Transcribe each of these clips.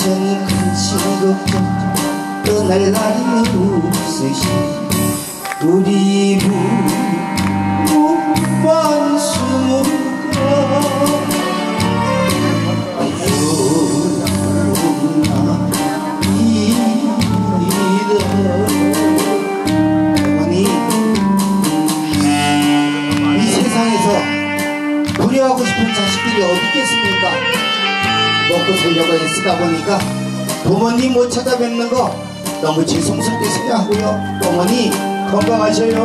이젠 근심 걱정 떠날 날이 없으시 우리 부부만 숨어가 어머니 이 세상에서 부려하고 싶은 자식들이 어디 있겠습니까? 먹고 살려고 애쓰다 보니까 부모님 못 찾아뵙는 거 너무 죄송스럽게 생각하고요. 어머니 건강하셔요.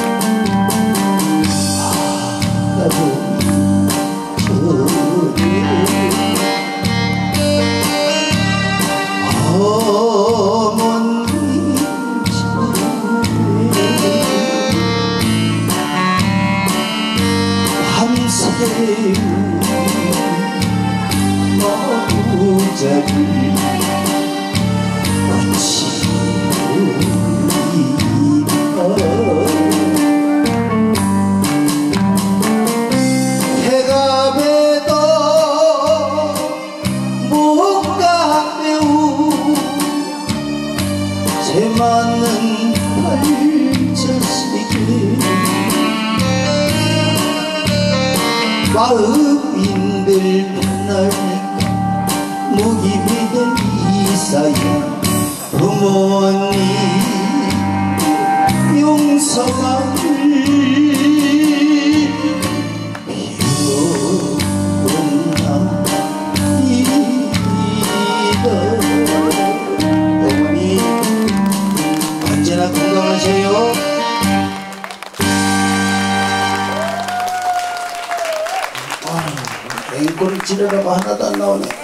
나도 어머니 밤새 마구잡이 해가 배도 못 가매우 제 맞는 발자식에 마음인들 편하니까 무기비된 이사야 부모님 용서만을 비옵나이다. 어머니 언제나 건강하세요. 앵콜을 지르라고 하나도 안 나오네.